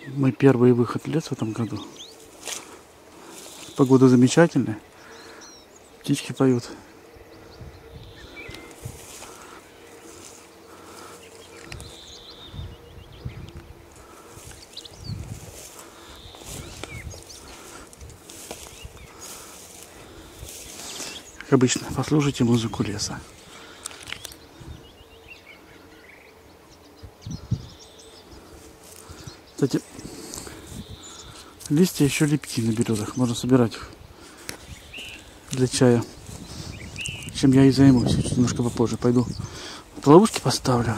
Мой первый выход в лес в этом году. Погода замечательная. Птички поют. Как обычно, послушайте музыку леса. Кстати, листья еще липкие на березах. Можно собирать их для чая. Чем я и займусь. Чуть немножко попозже пойду. Ловушки поставлю.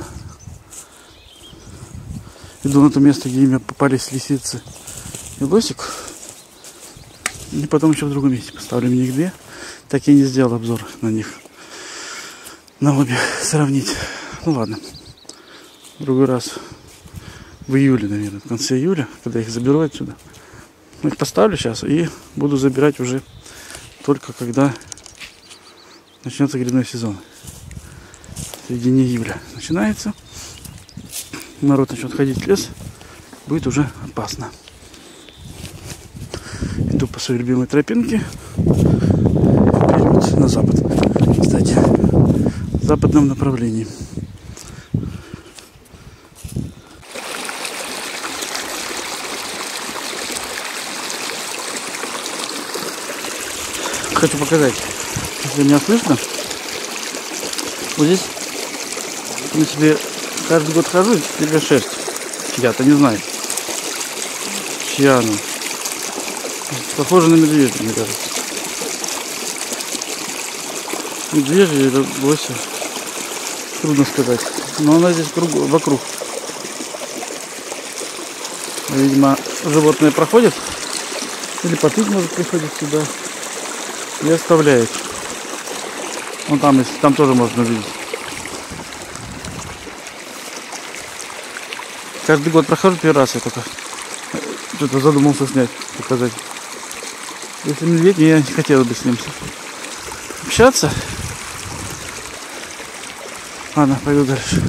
Иду на то место, где мне попались лисицы и лосик. И потом еще в другом месте поставлю мне их две. Так я не сделал обзор на них. На обе сравнить. Ну ладно. В другой раз. В июле, наверное, в конце июля, когда я их заберу отсюда. Их поставлю сейчас и буду забирать уже только когда начнется грибной сезон. В середине июля начинается. Народ начнет ходить в лес. Будет уже опасно. Иду по своей любимой тропинке. Вперед на запад. Кстати, в западном направлении. Хочу показать, если меня слышно. Вот здесь на себе каждый год хожу, тебе шерсть. Я-то не знаю, чья она. Похоже на медведя, мне кажется. Медвежья или лося. Трудно сказать. Но она здесь вокруг. Видимо, животные проходят. Или попить, может, приходит сюда. И оставляет. Вон там есть, там тоже можно увидеть. Каждый год прохожу, первый раз я только что-то задумался снять, показать. Если медведь, я не хотел бы с ним общаться. Ладно, пойду дальше.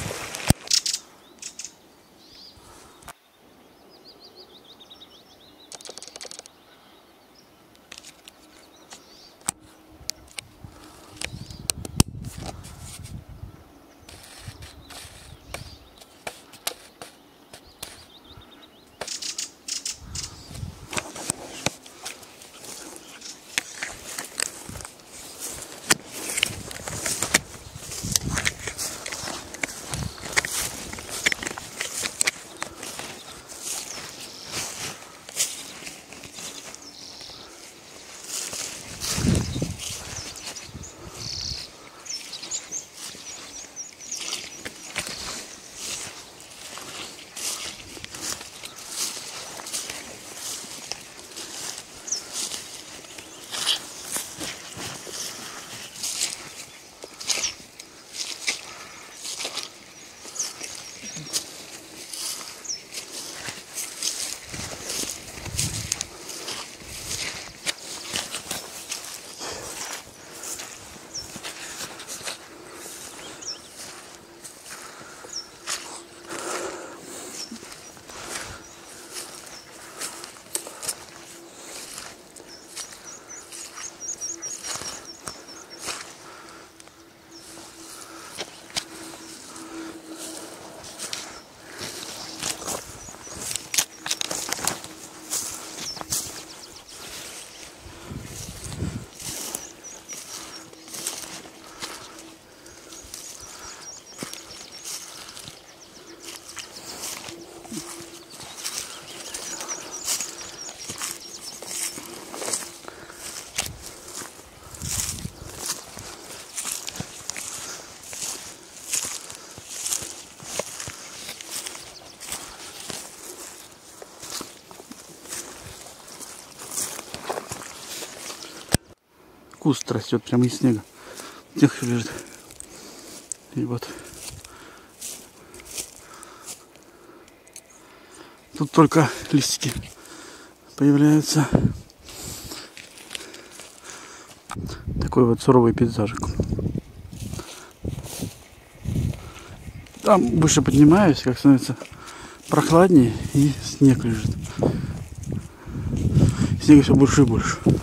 Куст растет прямо из снега. Снег лежит. И вот. Тут только листики появляются. Такой вот суровый пейзажик. Там выше поднимаюсь, как становится прохладнее и снег лежит. Снега все больше и больше.